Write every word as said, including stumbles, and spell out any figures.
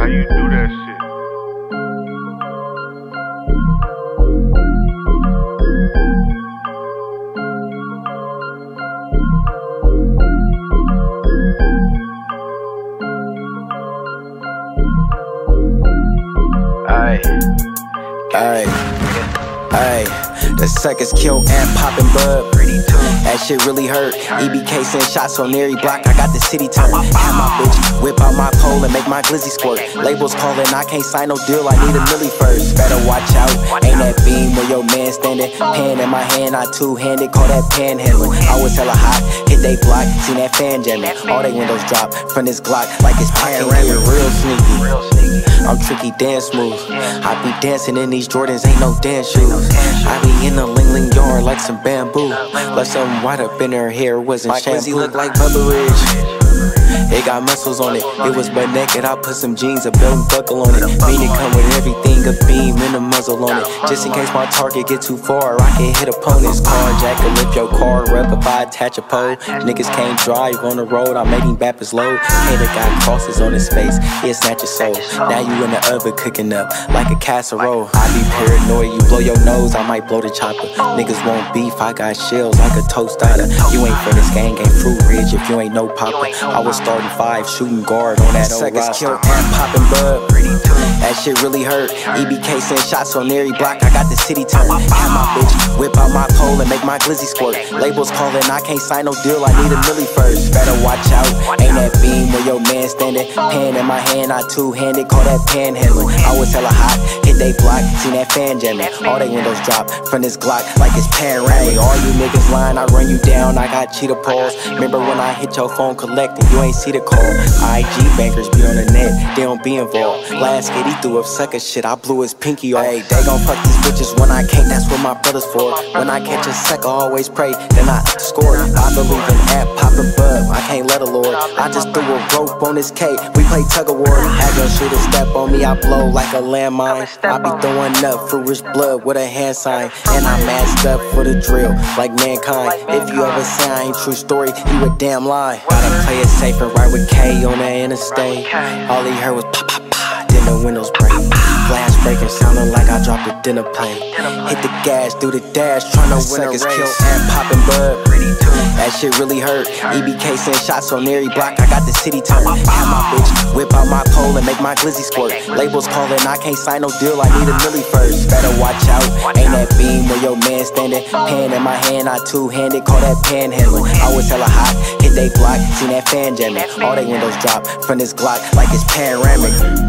you do that shit. Aye, aye, aye. The suckers kill and poppin' bud. That shit really hurt. E B K send shots on every block. I got the city turned. Have my bitch whip out my pole and make my glizzy squirt. Labels callin', I can't sign no deal. I need a milli first. Better watch out. Ain't that beam where your man standing? Pen in my hand, I two-handed. Call that panhandling. I was hella hot. Hit they block. Seen that fan jamming. All they windows drop from this Glock like it's panoramic. Real sneaky. I'm tricky, dance moves. I be dancing in these Jordans, ain't no dance shoes. I be in the Ling Ling yard like some bamboo. Left something white up in her hair, wasn't shampoo. My glizzy look like Bubba Ridge. It got muscles on it. It was butt naked, I put some jeans, a belt and buckle on it. Mean it come with everything, a beam and a muzzle on it. Just in case my target get too far, I can hit opponents. Carjack or lift your car up if I attach a pole. Niggas can't drive on the road, I made him bap his load. Hater got crosses on his face, he'll snatch your soul. Now you in the oven cooking up like a casserole. I be paranoid, you blow your nose, I might blow the chopper. Niggas want beef, I got shells like a toast starter. You ain't from this gang, ain't Fruit Ridge if you ain't no popper. I was starting five, shooting guard on that old roster. Suckers kill and poppin' bud. That shit really hurt. E B K send shots on every block. I got the city turned. Have my bitch whip out my pole and make my glizzy squirt. Labels callin', I can't sign no deal. I need a milli first. Better watch out. Ain't that beam where your man standing? Pen in my hand, I two-handed. Call that panhandling. I was hella hot. Hit they block. Seen that fan jamming. All they windows drop from this Glock like it's panoramic. All you niggas lying, I run you down. I got cheetah paws. Remember when I hit your phone collecting? You ain't see the call. I G bankers be on the net, they don't be involved. Last kid, he threw up sucker shit, I blew his pinky off. Hey, they gon' fuck these bitches when I can't, that's what my brother's for. When I catch a sucker, always pray, then I score. I believe in app, poppin' bub, I can't let a lord. I just threw a rope on this K, we play tug of war. Have your shooter step on me, I blow like a landmine. I be throwing up fruitless blood with a hand sign. And I masked up for the drill, like mankind. If you ever say I ain't true story, you a damn lie. Gotta play it safe and ride with K on the interstate. All he heard was pop, pop, pop, then the windows break. Glass breaking, sounding like I dropped a dinner plate. Hit the gas, do the dash, tryna win a race. Kill and poppin' bud. That shit really hurt. E B K send shots on every block. I got the city turned. Have my bitch whip out my pole and make my glizzy squirt. Labels callin', I can't sign no deal. I need a milli first. Better watch out. Ain't that beam where your man standing? Pen in my hand, I two-handed. Call that panhandling. I was hella hot. Hit they block. Seen that fan jamming. All they windows drop from this Glock like it's panoramic.